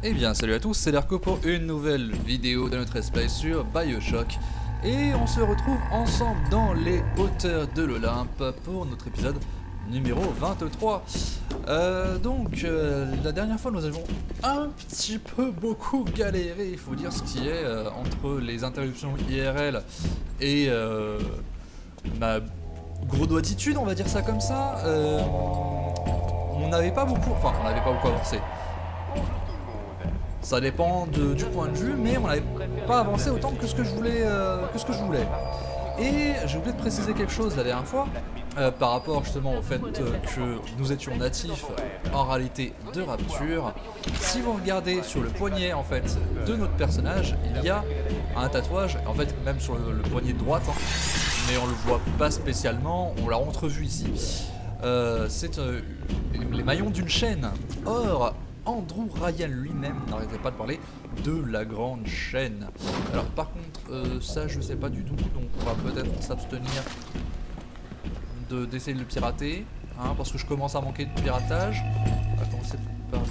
Eh bien salut à tous, c'est Lerco pour une nouvelle vidéo de notre let's sur Bioshock. Et on se retrouve ensemble dans les hauteurs de l'Olympe pour notre épisode numéro 23. La dernière fois nous avons un petit peu beaucoup galéré, il faut dire ce qui est, entre les interruptions IRL et ma gros-doigtitude, on va dire ça comme ça. On n'avait pas beaucoup avancé. Ça dépend du point de vue, mais on n'avait pas avancé autant que ce que je voulais. Et j'ai oublié de préciser quelque chose la dernière fois, par rapport justement au fait que nous étions natifs en réalité de Rapture. Si vous regardez sur le poignet en fait de notre personnage, il y a un tatouage, en fait même sur le poignet de droite, mais on le voit pas spécialement, on l'a entrevu ici. C'est les maillons d'une chaîne. Or, Andrew Ryan lui-même n'arrêtait pas de parler de la grande chaîne. Alors par contre, ça je sais pas du tout, donc on va peut-être s'abstenir d'essayer de le pirater, hein, parce que je commence à manquer de piratage. On va commencer par...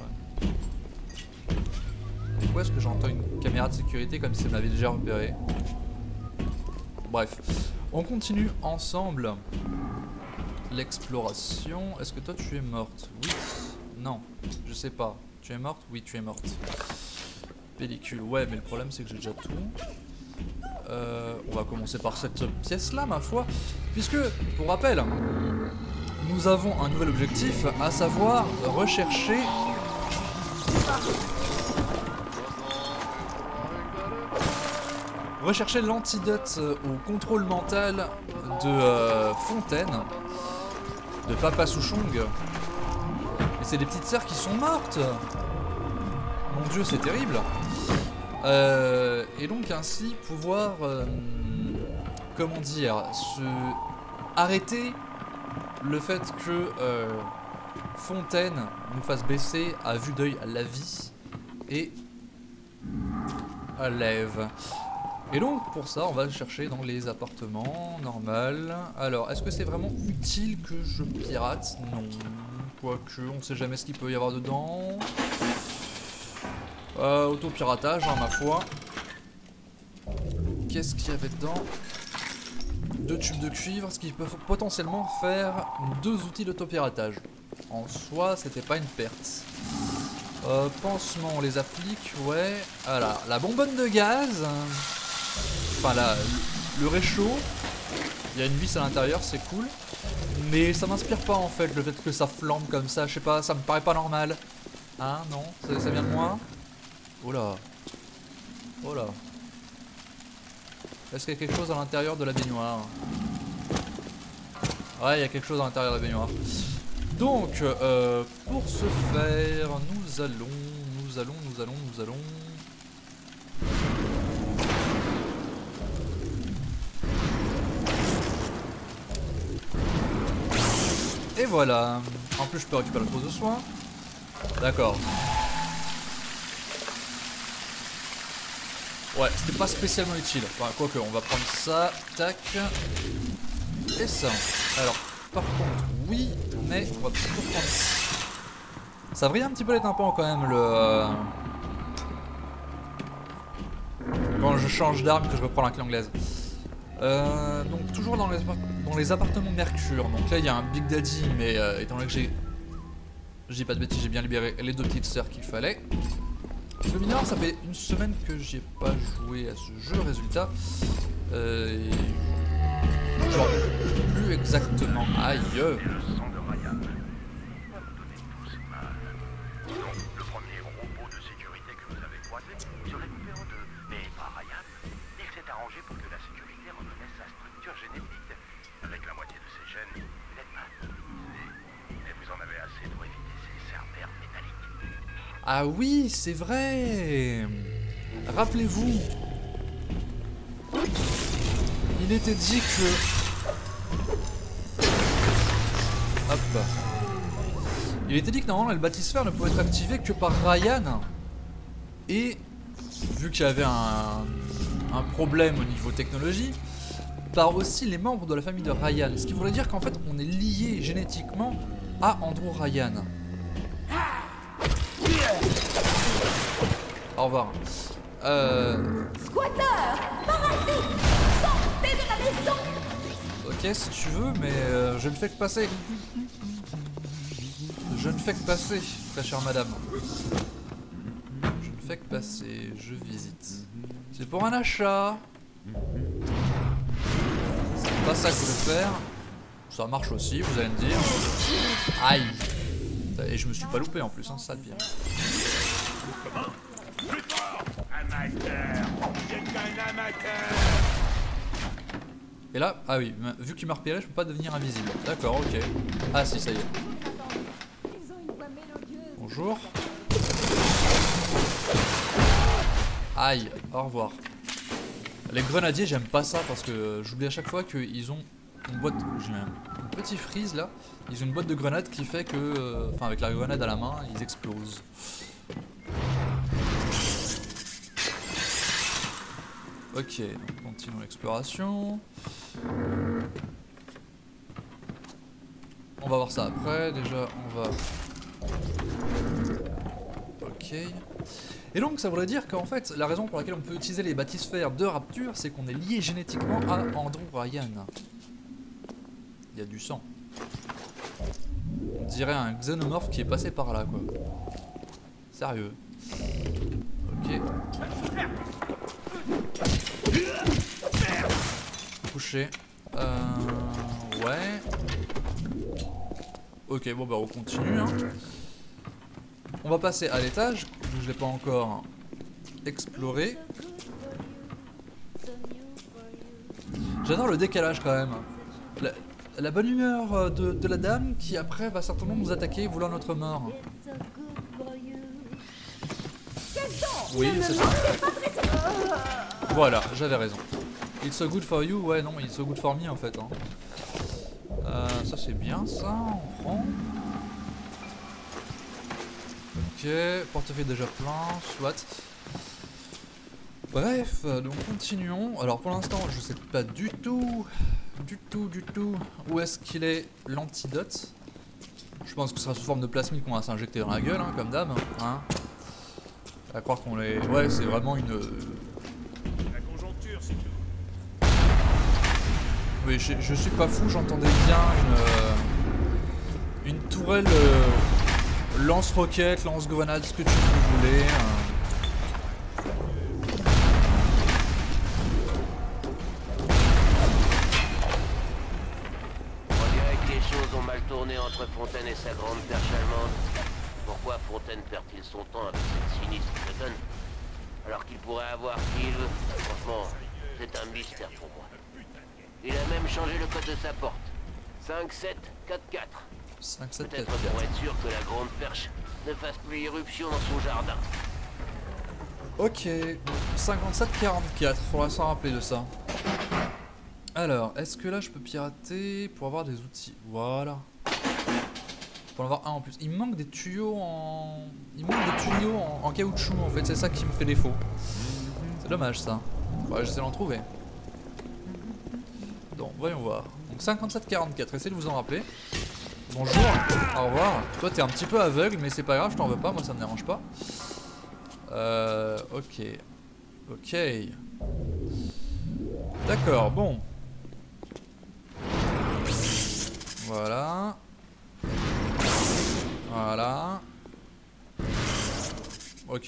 Pourquoi est-ce que j'entends une caméra de sécurité comme si elle m'avait déjà repéré? Bref, on continue ensemble l'exploration. Est-ce que toi tu es morte? Oui. Non, je sais pas. Tu es morte? Oui, tu es morte. Pellicule, ouais, mais le problème c'est que j'ai déjà tout. On va commencer par cette pièce-là, ma foi. Puisque, pour rappel, nous avons un nouvel objectif, à savoir rechercher... Rechercher l'antidote au contrôle mental de Fontaine, de Papa Souchong. Et c'est des petites sœurs qui sont mortes. Mon dieu, c'est terrible. Et donc ainsi pouvoir, comment dire, arrêter le fait que Fontaine nous fasse baisser à vue d'œil la vie et à l'Ève. Et donc pour ça, on va chercher dans les appartements, normal. Alors, est-ce que c'est vraiment utile que je pirate? Non. Quoique, on sait jamais ce qu'il peut y avoir dedans. Autopiratage, hein, ma foi. Qu'est-ce qu'il y avait dedans? 2 tubes de cuivre, ce qui peut potentiellement faire 2 outils d'autopiratage. En soi, c'était pas une perte. Pansement, on les applique, ouais. Voilà, la bonbonne de gaz. Enfin, le réchaud. Il y a une vis à l'intérieur, c'est cool. Mais ça m'inspire pas en fait, le fait que ça flambe comme ça, je sais pas, ça me paraît pas normal. Hein, non? Ça vient de moi? Oh là. Oh là. Est-ce qu'il y a quelque chose à l'intérieur de la baignoire? Ouais, il y a quelque chose à l'intérieur de la baignoire. Donc, pour ce faire, nous allons... Et voilà. En plus, je peux récupérer la trousse de soins. D'accord. Ouais, c'était pas spécialement utile. Enfin, quoique, on va prendre ça. Tac. Et ça. Alors, par contre, oui, mais on va plutôt prendre ça. Ça vrille un petit peu les tympans quand même, le... Quand je change d'arme, que je reprends la clé anglaise. Donc toujours dans les appartements Mercure. Donc là il y a un Big Daddy, mais étant donné que je dis pas de bêtises, j'ai bien libéré les 2 petites sœurs qu'il fallait. Le mineur, ça fait une semaine que j'ai pas joué à ce jeu, résultat. Je me rappelle plus exactement. Aïe. Ah oui, c'est vrai. Rappelez-vous, il était dit que... Hop. Il était dit que normalement le bâtisphère ne pouvait être activé que par Ryan. Et vu qu'il y avait un problème au niveau technologie, par aussi les membres de la famille de Ryan. Ce qui voudrait dire qu'en fait on est lié génétiquement à Andrew Ryan. au revoir. Squatter, parasite, sortez de la maison. Ok, si tu veux, mais je ne fais que passer. Je ne fais que passer, très chère madame. Je ne fais que passer, je visite. C'est pour un achat. C'est pas ça que je veux faire. Ça marche aussi, vous allez me dire. Aïe. Et je me suis pas loupé en plus, hein, ça le pire. Et là, ah oui, vu qu'il m'a repéré, je peux pas devenir invisible. D'accord, ok. Ah si, ça y est. Bonjour. Aïe, au revoir. Les grenadiers, j'aime pas ça parce que j'oublie à chaque fois qu'ils ont une boîte. J'ai un petit freeze là. Ils ont une boîte de grenades qui fait que, enfin, avec la grenade à la main, ils explosent. Ok, donc continuons l'exploration. On va voir ça après. Déjà, on va. Ok. Et donc ça voudrait dire qu'en fait, la raison pour laquelle on peut utiliser les bathysphères de Rapture, c'est qu'on est lié génétiquement à Andrew Ryan. Il y a du sang. On dirait un xénomorphe qui est passé par là, quoi. Sérieux. Ok. Couché. Ouais. Ok, bon bah on continue, hein. On va passer à l'étage, je l'ai pas encore exploré. J'adore le décalage quand même. La bonne humeur de la dame qui après va certainement nous attaquer voulant notre mort. Oui, c'est ça. Voilà, j'avais raison. It's so good for you, ouais non, it's so good for me en fait. Hein. Ça c'est bien ça, on prend. Ok, portefeuille déjà plein, soit. Bref, donc continuons. Alors pour l'instant, je sais pas du tout où est-ce qu'il est l'antidote. Je pense que ce sera sous forme de plasmide qu'on va s'injecter dans la gueule, hein, comme d'hab. Hein. À croire qu'on est... Ouais, c'est vraiment une... La conjoncture, c'est tout. Oui, je suis pas fou, j'entendais bien une tourelle lance-roquette, lance-grenade, ce que tu voulais. On dirait que les choses ont mal tourné entre Fontaine et sa grande perche allemande. Pourquoi Fontaine perd-il son temps avec cette sinistre conne alors qu'il pourrait avoir qui il veut? Franchement, c'est un mystère pour moi. Il a même changé le code de sa porte. 5744. 5, 7, 4, Peut-être 4. pour être sûr que la grande perche ne fasse plus irruption dans son jardin. Ok, 57-44, faudra s'en rappeler de ça. Alors, est-ce que là je peux pirater pour avoir des outils? Voilà. Pour en avoir un en plus. Il me manque des tuyaux en... Il me manque des tuyaux en caoutchouc en fait, c'est ça qui me fait défaut. C'est dommage ça. Ouais, j'essaie d'en trouver. Donc, voyons voir. Donc 57-44, essayez de vous en rappeler. Bonjour, au revoir. Toi t'es un petit peu aveugle mais c'est pas grave, je t'en veux pas, moi ça me dérange pas. Ok. Ok. D'accord, bon. Voilà. Voilà. Ok.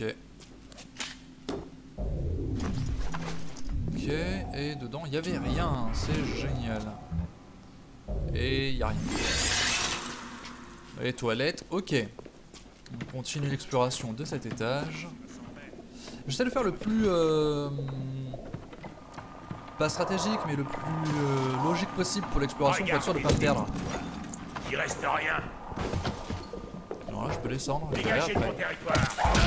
Ok, et dedans il y avait rien, c'est génial. Et il y a rien. Les toilettes, ok. On continue l'exploration de cet étage. J'essaie de faire le plus... pas stratégique, mais le plus logique possible pour l'exploration pour être sûr de ne pas me perdre. Il reste rien. Alors là, je peux descendre. Et Dégagez de après. mon territoire.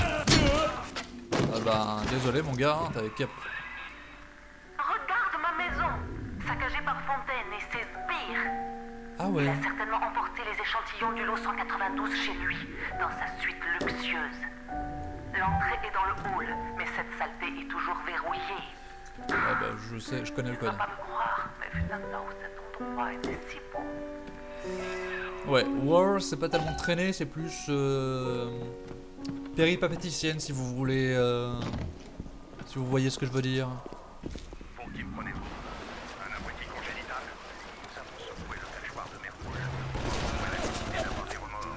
Ah bah, désolé mon gars, hein, t'avais cap... Regarde ma maison, saccagée par Fontaine et ses sbires. Ah Il ouais. a certainement emporté les échantillons du lot 192 chez lui, dans sa suite luxueuse. L'entrée est dans le hall, mais cette saleté est toujours verrouillée. Ah bah, je sais, je connais le Tu vas code. pas me croire, mais putain, là où cet endroit était si beau. Ouais, War, c'est pas tellement traîné, c'est plus péripapéticienne si vous voulez, si vous voyez ce que je veux dire. Pour qui me prenez-vous? Un abruti congénital? Nous avons secoué le cachoir de Mercouche. Vous avez la nécessité d'avoir des remords.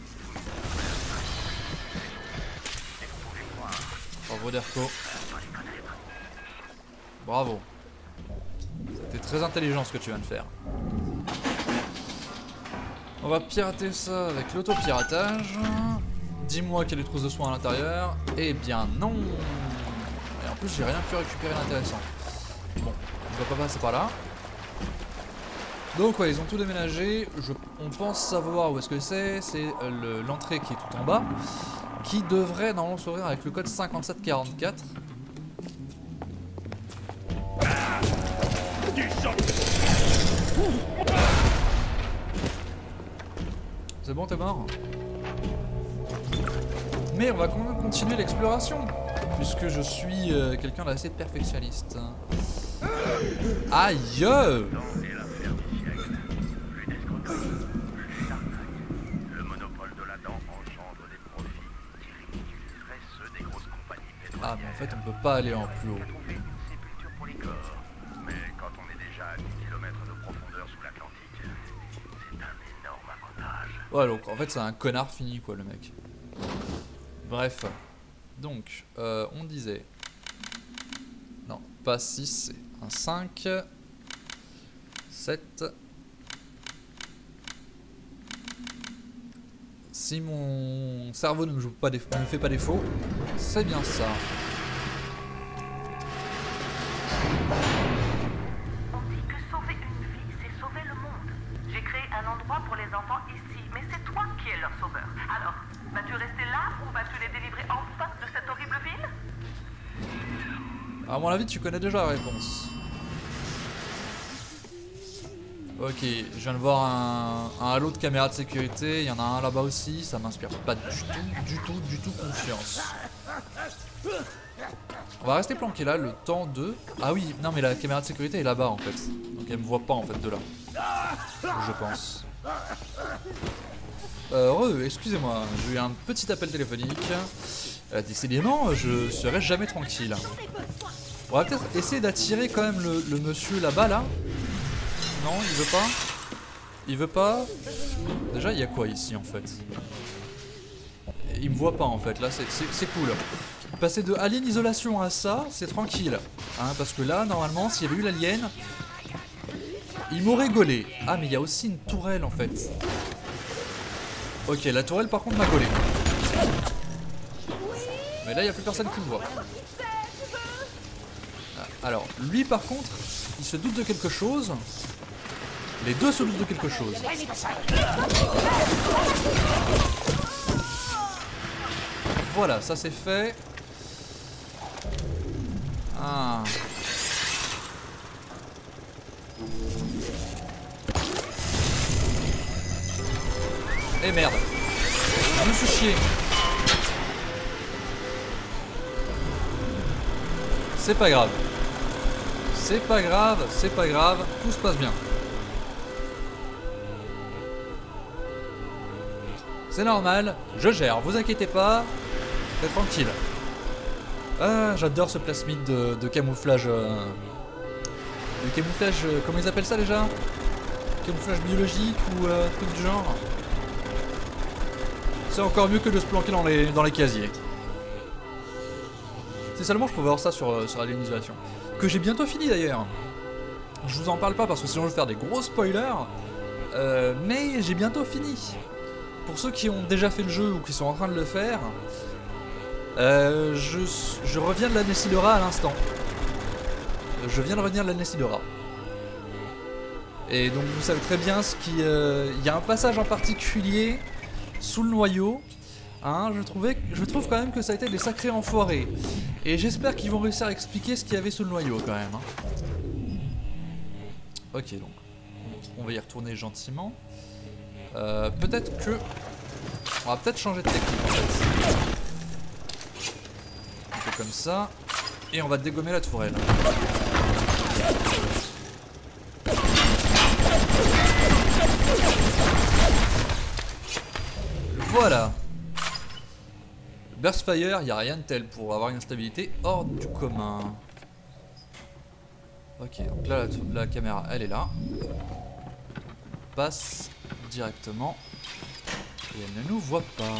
Et vous pouvez croire. Bravo Derko. Bravo. C'était très intelligent ce que tu viens de faire. On va pirater ça avec l'autopiratage. Dis-moi qu'il y a des trousses de soins à l'intérieur. Eh bien non. Et en plus j'ai rien pu récupérer d'intéressant. Bon, on va pas passer par là. Donc ouais, ils ont tout déménagé. On pense savoir où est-ce que c'est. C'est l'entrée qui est tout en bas. Qui devrait normalement s'ouvrir avec le code 5744. C'est bon, t'es mort? Mais on va quand même continuer l'exploration, puisque je suis quelqu'un d'assez perfectionniste. Aïe! Le monopole de la dent engendre des profits qui ridiculiseraient ceux des grosses compagnies pétrolières. Ah, mais en fait, on peut pas aller en plus haut. Trouver une sépulture pour les corps. Mais quand on est déjà à 10 km de profondeur sous l'Atlantique, c'est un énorme avantage. Ouais, donc en fait, c'est un connard fini, quoi, le mec. Bref. Donc, on disait... Non, pas 6, c'est un 5... 7... Si mon cerveau ne me fait pas défaut, c'est bien ça. On dit que sauver une vie, c'est sauver le monde. J'ai créé un endroit pour les enfants ici, mais c'est toi qui es leur sauveur. Alors, vas-tu rester là ou vas-tu les délivrer enfin de cette horrible ville? À mon avis, tu connais déjà la réponse. Ok, je viens de voir un halo de caméra de sécurité, il y en a un là-bas aussi, ça m'inspire pas du tout confiance. On va rester planqué là le temps de... Ah oui, non mais la caméra de sécurité est là-bas en fait, donc elle me voit pas en fait de là, je pense. Excusez-moi, j'ai eu un petit appel téléphonique. Décidément, je serai jamais tranquille. On va peut-être essayer d'attirer quand même le monsieur là-bas là. Non, il veut pas. Il veut pas. Déjà, il y a quoi ici en fait? Il me voit pas en fait, là c'est cool. Passer de Alien Isolation à ça, c'est tranquille. Hein, parce que là, normalement, s'il y avait eu l'alien, il m'aurait gaulé. Ah, mais il y a aussi une tourelle en fait. Ok, la tourelle par contre m'a gaulé. Mais là, il n'y a plus personne qui me voit. Alors, lui par contre, il se doute de quelque chose. Les deux se doutent de quelque chose. Voilà, ça c'est fait. Ah. Eh merde. Je me suis chié. C'est pas grave. C'est pas grave, c'est pas grave. Tout se passe bien. C'est normal, je gère, vous inquiétez pas, faites tranquille. Ah, j'adore ce plasmide de camouflage. De camouflage, comment ils appellent ça déjà? Camouflage biologique ou truc du genre. C'est encore mieux que de se planquer dans les casiers. Si seulement je pouvais avoir ça sur Alien Isolation. Que j'ai bientôt fini d'ailleurs. Je vous en parle pas parce que sinon je vais faire des gros spoilers. Mais j'ai bientôt fini. Pour ceux qui ont déjà fait le jeu ou qui sont en train de le faire, je reviens de la Nessidora à l'instant. Je viens de revenir de la Nessidora. Et donc vous savez très bien ce qui... Il y a un passage en particulier sous le noyau. Hein, je trouve quand même que ça a été des sacrés enfoirés. Et j'espère qu'ils vont réussir à expliquer ce qu'il y avait sous le noyau quand même. Hein. Ok, donc on va y retourner gentiment. Peut-être que... On va peut-être changer de technique en fait. On fait comme ça. Et on va dégommer la tourelle. Voilà. Burst Fire, il n'y a rien de tel pour avoir une stabilité hors du commun. Ok, donc là la caméra elle est là. On passe directement et elle ne nous voit pas.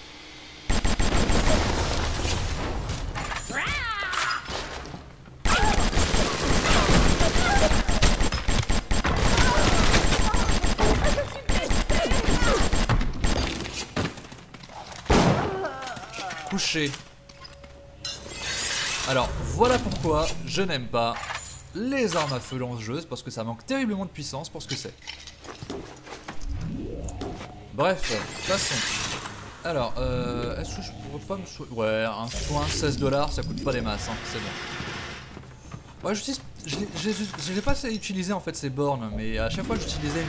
Couché. Alors voilà pourquoi je n'aime pas les armes à feu lance-joueuses, parce que ça manque terriblement de puissance pour ce que c'est. Bref, passons. Alors, est-ce que je pourrais pas me soigner? Ouais, un soin 16 $, ça coûte pas des masses, hein, c'est bon. Ouais, je l'ai pas assez utilisé en fait ces bornes, mais à chaque fois j'utilisais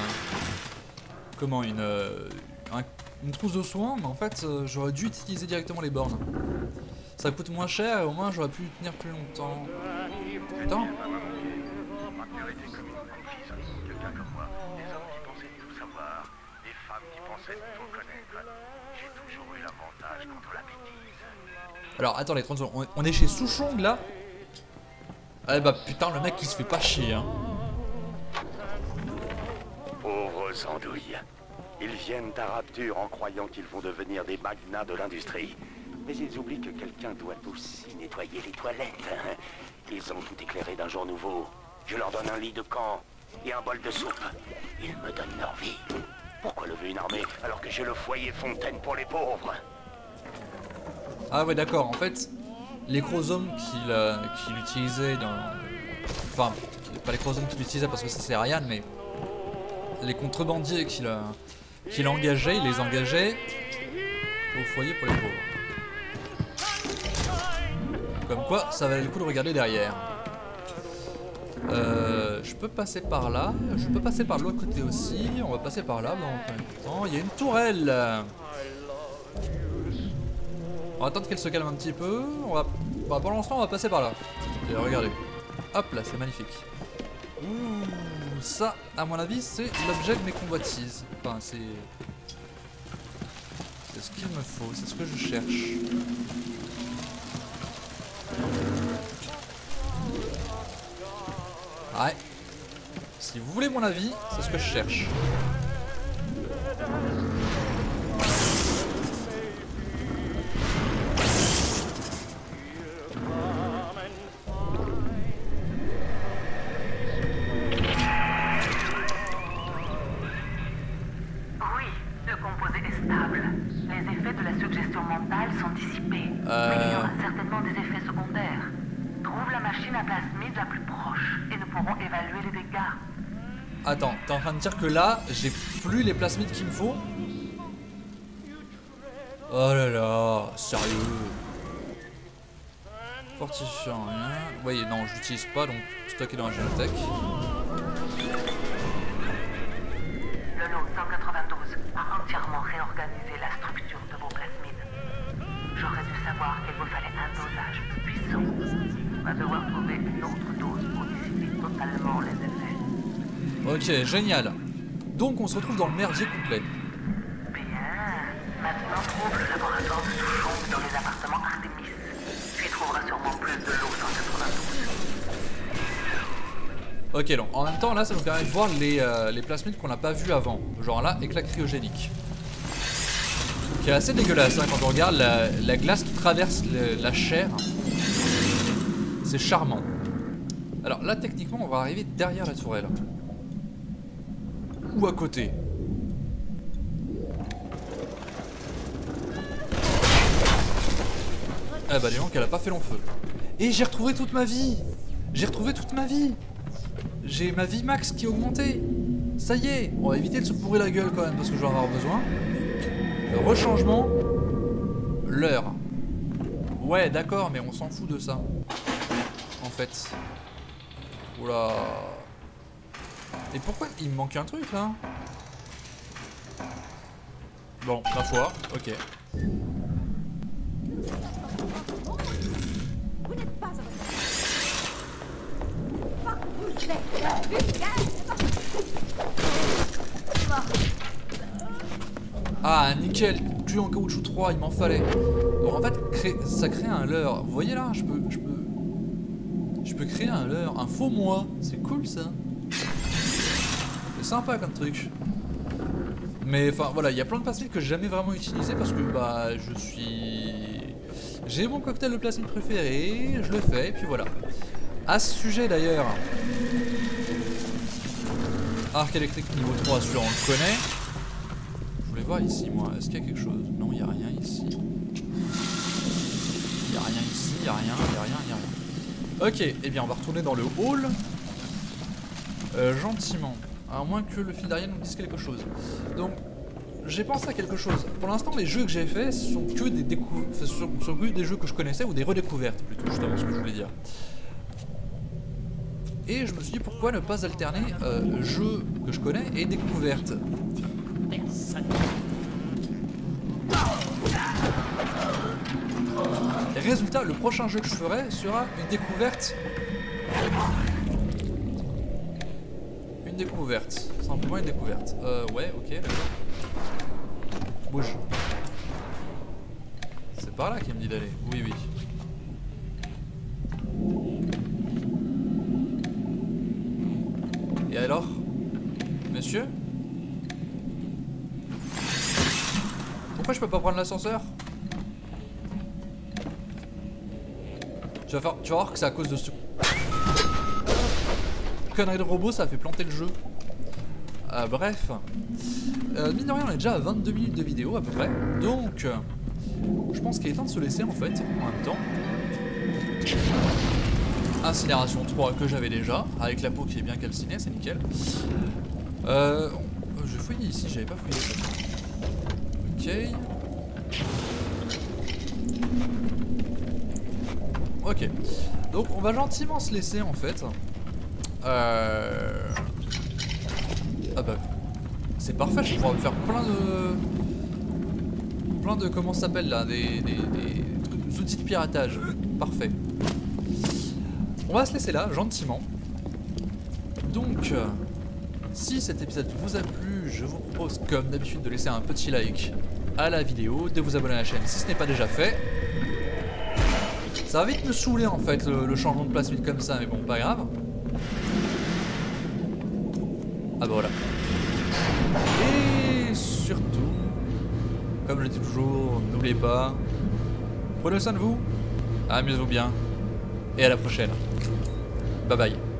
une trousse de soins, mais en fait j'aurais dû utiliser directement les bornes. Ça coûte moins cher et au moins j'aurais pu tenir plus longtemps. Putain. Rapture était comme une confise. Quelqu'un comme moi, des hommes qui pensaient tout savoir, des femmes qui pensaient tout connaître. J'ai toujours eu l'avantage contre la bêtise. Alors attendez, 30 secondes. On est chez Souchong là? Ah bah putain, le mec il se fait pas chier hein. Pauvres andouilles. Ils viennent à Rapture en croyant qu'ils vont devenir des magnats de l'industrie. Mais ils oublient que quelqu'un doit aussi nettoyer les toilettes. Ils ont tout éclairé d'un jour nouveau. Je leur donne un lit de camp et un bol de soupe. Ils me donnent leur vie. Pourquoi lever une armée alors que j'ai le foyer Fontaine pour les pauvres? Ah ouais d'accord, en fait, les chromosomes qu'il utilisait dans... Enfin, pas les chromosomes qu'il utilisait parce que ça c'est Ryan, mais les contrebandiers qu'il engageait, il les engageait au foyer pour les pauvres. Comme quoi, ça valait le coup de regarder derrière. Je peux passer par là, je peux passer par l'autre côté aussi, on va passer par là, bon, il y a une tourelle. On va attendre qu'elle se calme un petit peu, bah, pour l'instant on va passer par là. Et regardez, hop là, c'est magnifique. Ouh, ça, à mon avis, c'est l'objet de mes convoitises. Enfin, c'est ce qu'il me faut, c'est ce que je cherche. Ouais. Si vous voulez mon avis, c'est ce que je cherche. Oui, le composé est stable. Les effets de la suggestion mentale sont dissipés. Mais il y aura certainement des effets secondaires. Trouve la machine à plasmide la plus proche et nous pourrons évaluer les dégâts. Attends, t'es en train de dire que là, j'ai plus les plasmides qu'il me faut? Oh là là, sérieux? Fortifiant, rien. Oui, non, je l'utilise pas, donc stocké dans la génotech. Le lot 192 a entièrement réorganisé la structure de vos plasmides. J'aurais dû savoir qu'il vous fallait un dosage plus puissant. On va devoir trouver une autre dose pour dissiper totalement les effets. Ok, génial. Donc on se retrouve dans le merdier complet. Bien. Maintenant trouve le laboratoire de Souchong dans les appartements Artemis. Tu y trouveras sûrement plus de l'eau 192. Ok, donc en même temps, là, ça nous permet de voir les plasmides qu'on n'a pas vu avant. Genre là, éclat cryogénique. Qui est assez dégueulasse, hein, quand on regarde la glace qui traverse la chair. C'est charmant. Alors là, techniquement, on va arriver derrière la tourelle. Ou à côté. Ah bah dis donc, elle a pas fait long feu. Et j'ai retrouvé toute ma vie. J'ai retrouvé toute ma vie. J'ai ma vie max qui est augmentée. Ça y est, on va éviter de se bourrer la gueule quand même parce que je vais en avoir besoin. Le rechangement. L'heure. Ouais d'accord, mais on s'en fout de ça. En fait. Oula. Et pourquoi il me manque un truc là? Bon, ma foi, ok. Vous n'êtes pas à votre pas vous êtes. Ah nickel, tuyaux en caoutchouc 3, il m'en fallait. Donc en fait, ça crée un leurre. Vous voyez là, je peux créer un leurre, un faux moi. C'est cool ça. C'est sympa comme truc. Mais enfin voilà, il y a plein de plasmides que j'ai jamais vraiment utilisé parce que bah j'ai mon cocktail de plasmide préféré, je le fais et puis voilà. À ce sujet d'ailleurs, arc électrique niveau 3, celui-là on le connaît. Je voulais voir ici moi, est-ce qu'il y a quelque chose? Non, il n'y a rien ici. Il n'y a rien ici, il n'y a rien, il n'y a rien, il n'y a rien. Ok, eh bien on va retourner dans le hall. Gentiment. À moins que le fil d'Ariane nous dise quelque chose. Donc, j'ai pensé à quelque chose. Pour l'instant, les jeux que j'ai faits sont que des sont que des jeux que je connaissais ou des redécouvertes, plutôt, justement, ce que je voulais dire. Et je me suis dit, pourquoi ne pas alterner jeux que je connais et découvertes. Et résultat, le prochain jeu que je ferai sera une découverte. Une découverte, simplement une découverte. Ouais, ok, d'accord. Bouge. C'est par là qu'il me dit d'aller. Oui, oui. Et alors? Monsieur? Pourquoi je peux pas prendre l'ascenseur? Tu vas voir que c'est à cause de ce... connerie de robot, ça a fait planter le jeu. Bref. Mine de rien, on est déjà à 22 minutes de vidéo à peu près. Donc, je pense qu'il est temps de se laisser en fait, en même temps. Incinération 3 que j'avais déjà, avec la peau qui est bien calcinée, c'est nickel. Je fouille ici, j'avais pas fouillé ça. Ok. Ok. Donc on va gentiment se laisser en fait. Ah bah c'est parfait, je vais pouvoir me faire plein de comment ça s'appelle là, des outils de piratage. Parfait. On va se laisser là, gentiment. Donc, si cet épisode vous a plu, je vous propose comme d'habitude de laisser un petit like à la vidéo, de vous abonner à la chaîne si ce n'est pas déjà fait. Ça va vite me saouler en fait le changement de plasmide comme ça, mais bon, pas grave. Ah bah voilà. Et surtout, comme je le dis toujours, n'oubliez pas, prenez soin de vous, amusez-vous bien, et à la prochaine. Bye bye.